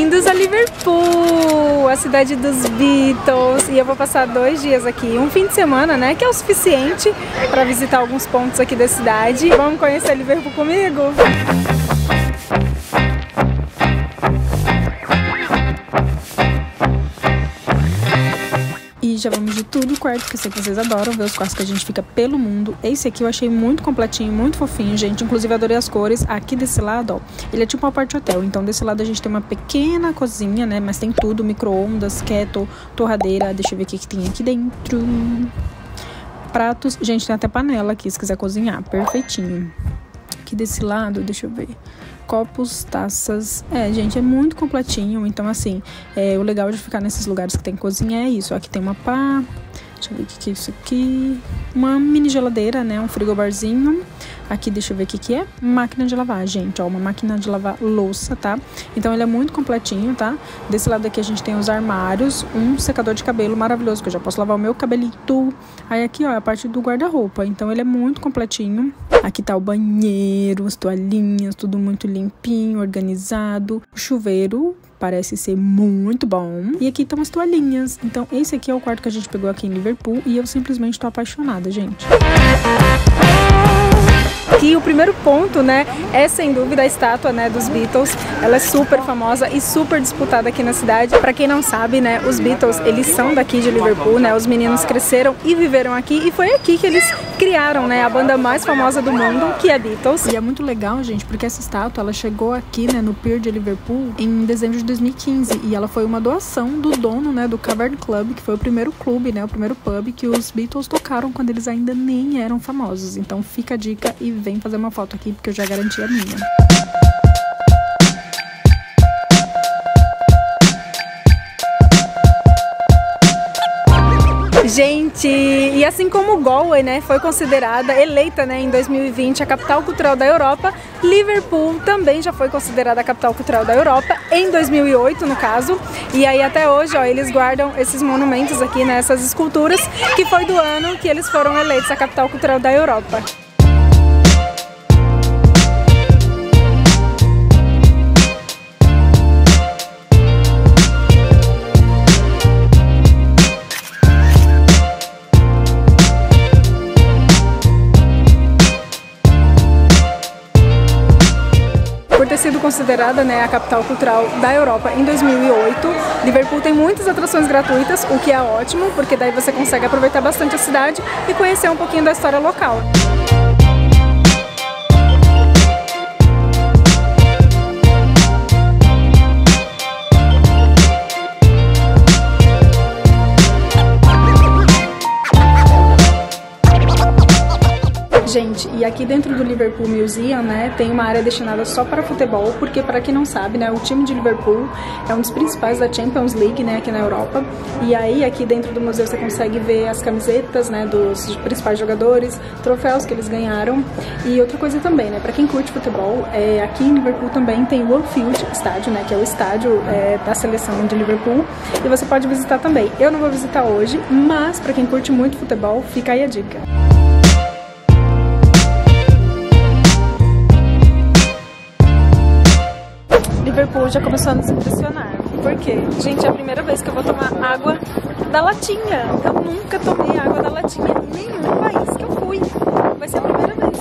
Bem-vindos a Liverpool, a cidade dos Beatles. E eu vou passar 2 dias aqui, um fim de semana, né, que é o suficiente para visitar alguns pontos aqui da cidade. Vamos conhecer Liverpool comigo? E já vamos de tudo o quarto, que eu sei que vocês adoram ver os quartos que a gente fica pelo mundo. Esse aqui eu achei muito completinho, muito fofinho, gente. Inclusive adorei as cores. Aqui desse lado, ó, ele é tipo um apart hotel. Então desse lado a gente tem uma pequena cozinha, né? Mas tem tudo, micro-ondas, kettle, torradeira. Deixa eu ver o que tem aqui dentro. Pratos. Gente, tem até panela aqui, se quiser cozinhar. Perfeitinho. Aqui desse lado, deixa eu ver. Copos, taças, gente, é muito completinho. Então assim, o legal de ficar nesses lugares que tem cozinha é isso. Aqui tem uma pá, deixa eu ver o que é isso aqui, uma mini geladeira, né, um frigobarzinho. Aqui, deixa eu ver o que é, máquina de lavar, gente, ó, uma máquina de lavar louça, tá? Então ele é muito completinho, tá? Desse lado aqui a gente tem os armários, um secador de cabelo maravilhoso, que eu já posso lavar o meu cabelito. Aí aqui, ó, é a parte do guarda-roupa, então ele é muito completinho. Aqui tá o banheiro, as toalhinhas, tudo muito limpinho, organizado. O chuveiro parece ser muito bom. E aqui estão as toalhinhas. Então esse aqui é o quarto que a gente pegou aqui em Liverpool e eu simplesmente tô apaixonada, gente. Aqui o primeiro ponto, né, é sem dúvida a estátua, né, dos Beatles. Ela é super famosa e super disputada aqui na cidade. Pra quem não sabe, né, os Beatles, eles são daqui de Liverpool, né, os meninos cresceram e viveram aqui e foi aqui que eles criaram, né, a banda mais famosa do mundo, que é Beatles. E é muito legal, gente, porque essa estátua, ela chegou aqui, né, no Pier de Liverpool em dezembro de 2015 e ela foi uma doação do dono, né, do Cavern Club, que foi o primeiro clube, né, o primeiro pub que os Beatles tocaram quando eles ainda nem eram famosos. Então fica a dica e vem fazer uma foto aqui, porque eu já garanti a minha. Gente, e assim como Galway, né, foi considerada, eleita, né, em 2020 a capital cultural da Europa, Liverpool também já foi considerada a capital cultural da Europa, em 2008 no caso, e aí até hoje, ó, eles guardam esses monumentos aqui, né, essas esculturas, que foi do ano que eles foram eleitos a capital cultural da Europa. Por ter sido considerada, né, a capital cultural da Europa em 2008, Liverpool tem muitas atrações gratuitas, o que é ótimo, porque daí você consegue aproveitar bastante a cidade e conhecer um pouquinho da história local. Gente, e aqui dentro do Liverpool Museum, né, tem uma área destinada só para futebol, porque para quem não sabe, né, o time de Liverpool é um dos principais da Champions League, né, aqui na Europa. E aí aqui dentro do museu você consegue ver as camisetas, né, dos principais jogadores, troféus que eles ganharam. E outra coisa também, né, para quem curte futebol, aqui em Liverpool também tem o Anfield Estádio, né, que é o estádio da seleção de Liverpool. E você pode visitar também. Eu não vou visitar hoje, mas para quem curte muito futebol, fica aí a dica. Liverpool já começou a nos impressionar. Por quê? Gente, é a primeira vez que eu vou tomar água da latinha. Eu nunca tomei água da latinha em nenhum país que eu fui. Vai ser a primeira vez.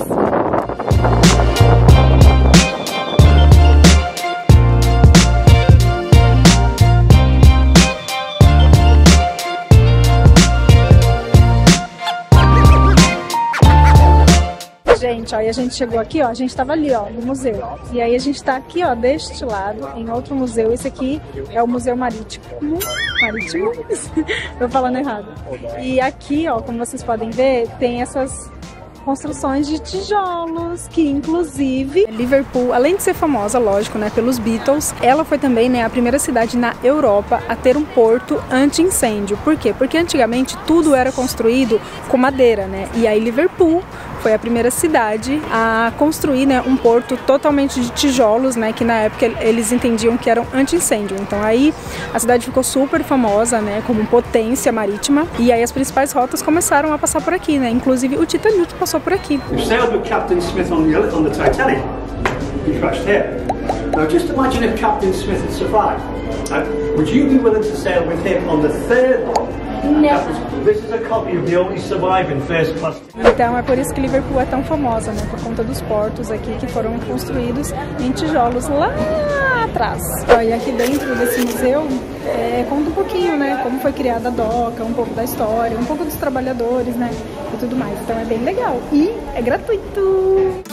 Gente, ó, e a gente chegou aqui, ó, a gente tava ali, ó, no museu. E aí a gente tá aqui, ó, deste lado, em outro museu. Esse aqui é o Museu Marítimo. Marítimo? Tô falando errado. E aqui, ó, como vocês podem ver, tem essas construções de tijolos, que inclusive Liverpool, além de ser famosa, lógico, né, pelos Beatles, ela foi também, né, a primeira cidade na Europa a ter um porto anti-incêndio. Por quê? Porque antigamente tudo era construído com madeira, né, e aí Liverpool foi a primeira cidade a construir, né, um porto totalmente de tijolos, né, que na época eles entendiam que eram anti-incêndio. Então aí a cidade ficou super famosa, né, como potência marítima, e aí as principais rotas começaram a passar por aqui, né, inclusive o Titanic passou por aqui. We sailed with Captain Smith on the Titanic. He crashed here. Now just imagine if Captain Smith had survived. Would you be willing to sail with him on the third one? This is a copy of the only surviving first class. Então é por isso que Liverpool é tão famosa, né? Por conta dos portos aqui que foram construídos em tijolos lá atrás. E aqui dentro desse museu conta um pouquinho, né? Como foi criada a doca, um pouco da história, um pouco dos trabalhadores, né? E tudo mais. Então é bem legal e é gratuito.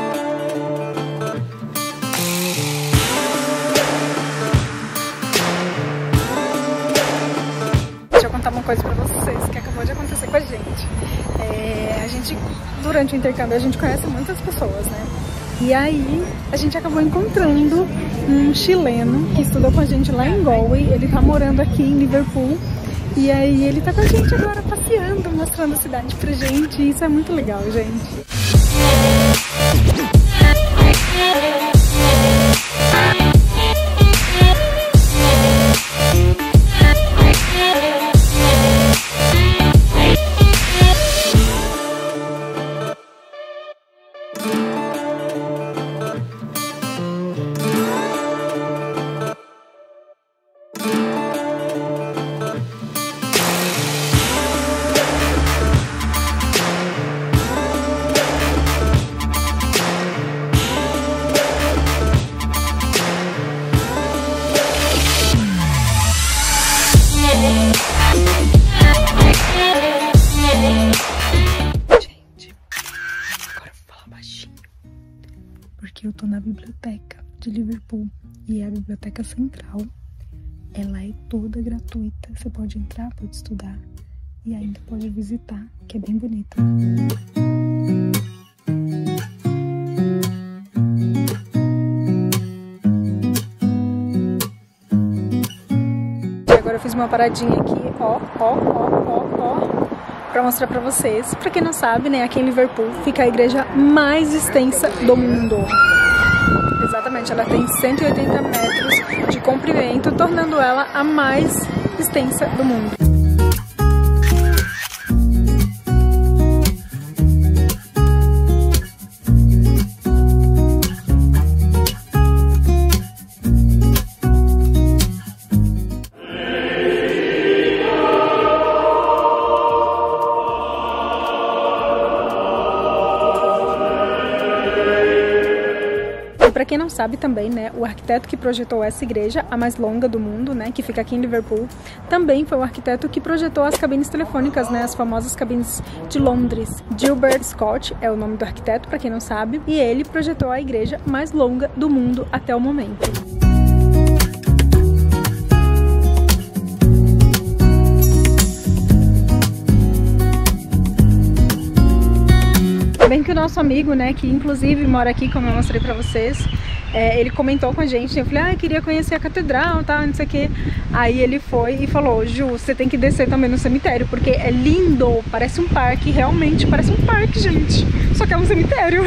Uma coisa pra vocês que acabou de acontecer com a gente. A gente, durante o intercâmbio, a gente conhece muitas pessoas, né? E aí, a gente acabou encontrando um chileno que estudou com a gente lá em Galway. Ele tá morando aqui em Liverpool. E aí, ele tá com a gente agora passeando, mostrando a cidade pra gente. E isso é muito legal, gente. Porque eu tô na biblioteca de Liverpool e é a biblioteca central. Ela é toda gratuita. Você pode entrar, pode estudar e ainda pode visitar, que é bem bonita. E agora eu fiz uma paradinha aqui, ó, pra mostrar pra vocês. Pra quem não sabe, né, aqui em Liverpool fica a igreja mais extensa do mundo. Exatamente, ela tem 180 metros de comprimento, tornando ela a mais extensa do mundo. Para quem não sabe também, né, o arquiteto que projetou essa igreja, a mais longa do mundo, né, que fica aqui em Liverpool, também foi o arquiteto que projetou as cabines telefônicas, né, as famosas cabines de Londres. Gilbert Scott é o nome do arquiteto, para quem não sabe, e ele projetou a igreja mais longa do mundo até o momento. Bem que o nosso amigo, né, que inclusive mora aqui, como eu mostrei pra vocês, ele comentou com a gente, eu falei, queria conhecer a catedral, tá, não sei o que. Aí ele foi e falou, Ju, você tem que descer também no cemitério, porque é lindo, parece um parque, realmente parece um parque, gente, só que é um cemitério.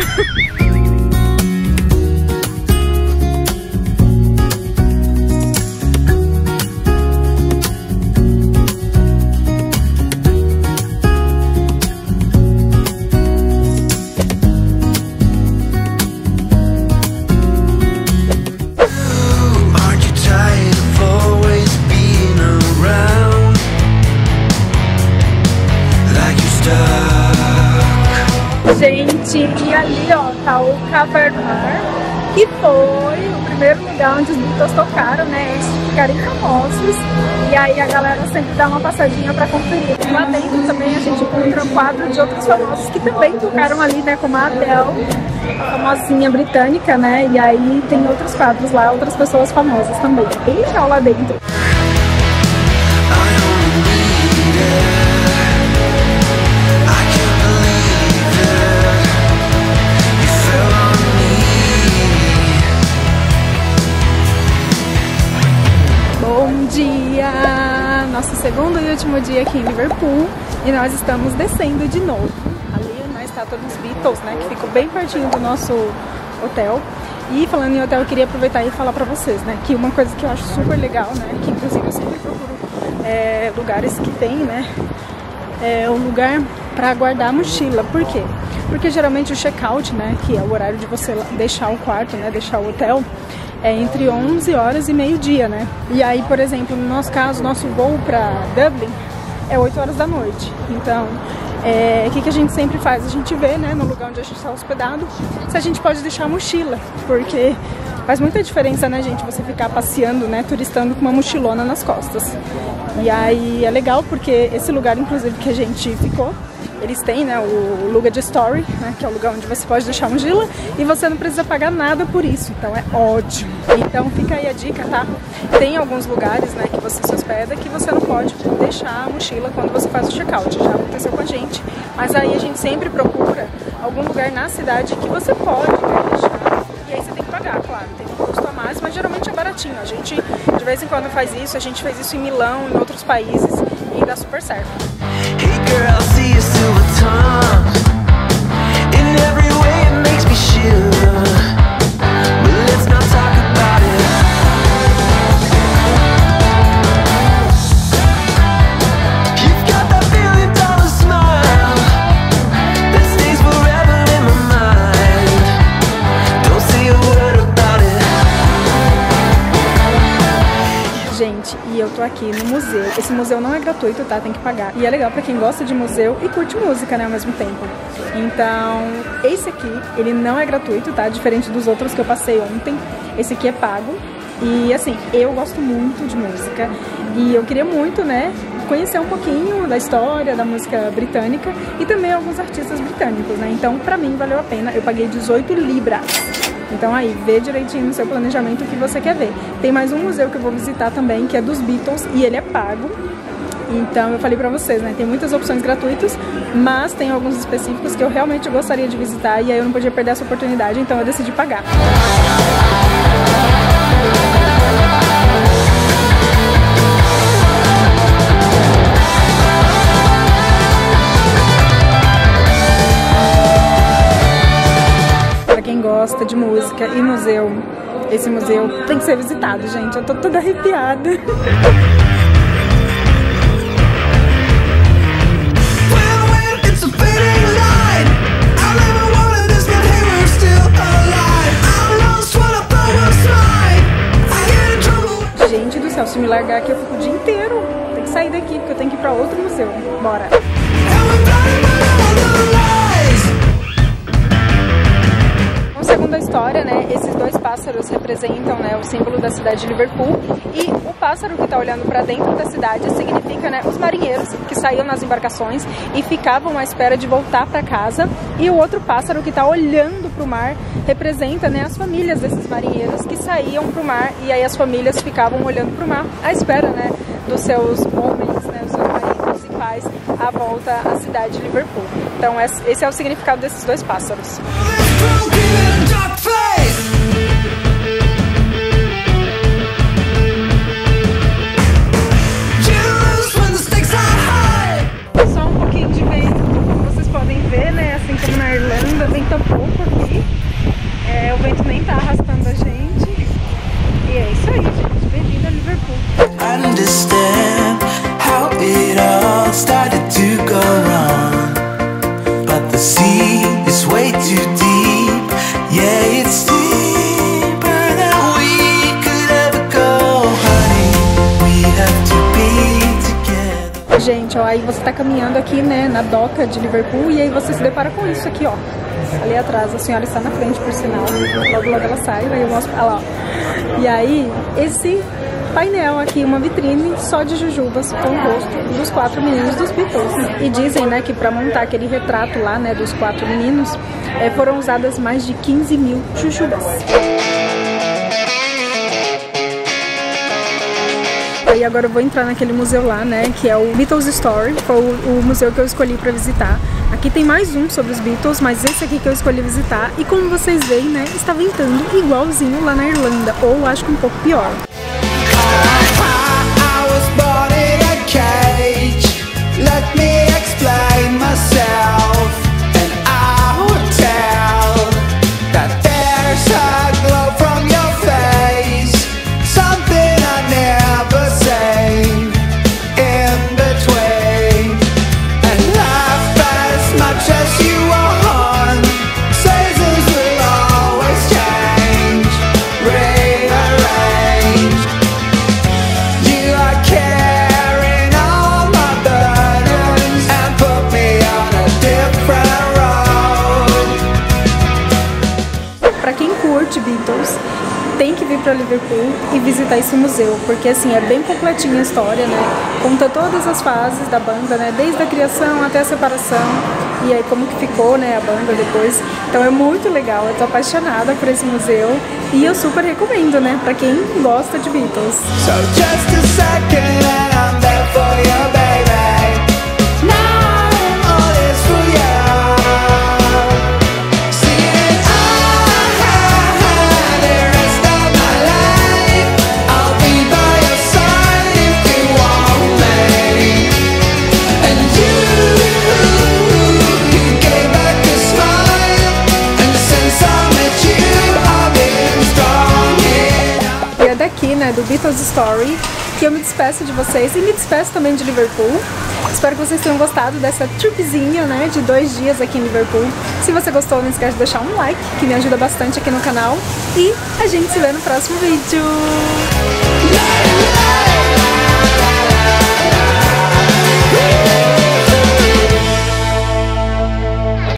Gente, e ali ó, tá o Cavernar, que foi o primeiro lugar onde os Beatles tocaram, né, antes de ficarem famosos. E aí a galera sempre dá uma passadinha pra conferir. Lá dentro também a gente encontra um quadro de outros famosos que também tocaram ali, né, como a Adele, a famosinha britânica, né, e aí tem outros quadros lá, outras pessoas famosas também. É bem legal lá dentro. Nosso segundo e último dia aqui em Liverpool e nós estamos descendo de novo ali na estátua dos Beatles, né, que ficou bem pertinho do nosso hotel. E falando em hotel, eu queria aproveitar e falar pra vocês, né, que uma coisa que eu acho super legal, né, que inclusive eu sempre procuro lugares que tem, né, um lugar pra guardar a mochila. Por quê? Porque geralmente o check-out, né, que é o horário de você deixar o quarto, né, deixar o hotel, é entre 11 horas e meio-dia, né? E aí, por exemplo, no nosso caso, nosso voo para Dublin é 8 horas da noite. Então, o que a gente sempre faz? A gente vê, né, no lugar onde a gente está hospedado, se a gente pode deixar a mochila, porque faz muita diferença, né, gente, você ficar passeando, né, turistando com uma mochilona nas costas. E aí é legal porque esse lugar, inclusive, que a gente ficou, eles têm, né, o Luggage Story, né, que é o lugar onde você pode deixar a mochila e você não precisa pagar nada por isso, então é ótimo. Então fica aí a dica, tá? Tem alguns lugares, né, que você se hospeda que você não pode deixar a mochila quando você faz o check-out, já aconteceu com a gente, mas aí a gente sempre procura algum lugar na cidade que você pode, né, deixar, e aí você tem que pagar, claro, tem um custo a mais, mas geralmente é baratinho. A gente de vez em quando faz isso, a gente fez isso em Milão, em outros países, e dá super certo. Hey girl, see your silver tongue. In every way it makes me shiver. But let's not talk about it. You've got that $1 billion smile that stays forever in my mind. Don't say a word about it. Gente, e eu tô aqui no museu. Esse museu não é gratuito, tá? Tem que pagar. E é legal pra quem gosta de museu e curte música, né, ao mesmo tempo. Então, esse aqui, ele não é gratuito, tá? Diferente dos outros que eu passei ontem. Esse aqui é pago. E, assim, eu gosto muito de música. E eu queria muito, né, conhecer um pouquinho da história da música britânica e também alguns artistas britânicos, né? Então, pra mim, valeu a pena. Eu paguei 18 libras. Então aí, vê direitinho no seu planejamento o que você quer ver. Tem mais um museu que eu vou visitar também, que é dos Beatles, e ele é pago. Então eu falei pra vocês, né, tem muitas opções gratuitas, mas tem alguns específicos que eu realmente gostaria de visitar, e aí eu não podia perder essa oportunidade, então eu decidi pagar. Quem gosta de música e museu, esse museu tem que ser visitado, gente. Eu tô toda arrepiada. Gente do céu, se me largar aqui eu fico o dia inteiro. Tem que sair daqui porque eu tenho que ir pra outro museu. Bora! Segundo a história, né, esses dois pássaros representam, né, o símbolo da cidade de Liverpool, e o pássaro que está olhando para dentro da cidade significa, né, os marinheiros que saíam nas embarcações e ficavam à espera de voltar para casa, e o outro pássaro que está olhando para o mar representa, né, as famílias desses marinheiros que saíam para o mar, e aí as famílias ficavam olhando para o mar à espera, né, dos seus homens, né, dos seus maridos e pais à volta à cidade de Liverpool. Então esse é o significado desses dois pássaros. Só um pouquinho de vento, como vocês podem ver, né? Assim como na Irlanda, venta pouco aqui. O vento nem tá arrastando a gente. E é isso aí, gente. Bem-vindo a Liverpool. Understand how it all started to go wrong, but the sea is way too deep. Yeah, it's deeper than we could ever go, honey. We have to be together. Gente, ó, aí você tá caminhando aqui, né, na doca de Liverpool, e aí você se depara com isso aqui, ó. Ali atrás, a senhora está na frente, por sinal. Logo, logo ela sai, aí eu mostro pra lá, ó. E aí, esse painel aqui, uma vitrine só de jujubas com o rosto dos 4 meninos dos Beatles. E dizem, né, que para montar aquele retrato lá, né, dos 4 meninos, foram usadas mais de 15 mil jujubas. E agora eu vou entrar naquele museu lá, né, que é o Beatles Story, foi o museu que eu escolhi para visitar. Aqui tem mais um sobre os Beatles, mas esse aqui que eu escolhi visitar, e como vocês veem, né, está ventando igualzinho lá na Irlanda, ou acho que um pouco pior. Seasons will always change. Rain para Liverpool e visitar esse museu, porque assim, é bem completinha a história, né? Conta todas as fases da banda, né? Desde a criação até a separação, e aí como que ficou, né, a banda depois. Então é muito legal, eu tô apaixonada por esse museu e eu super recomendo, né, pra quem gosta de Beatles. So just a second and I'm there for you, baby. Now all is for you. Singing the rest of my life. I'll be by your side if you want me. And you gave back a smile. And since I met you, I've been strong enough. E é daqui, né, do Beatles Story, que eu me despeço de vocês e me despeço também de Liverpool. Espero que vocês tenham gostado dessa tripzinha, né, de 2 dias aqui em Liverpool. Se você gostou, não esquece de deixar um like, que me ajuda bastante aqui no canal. E a gente se vê no próximo vídeo.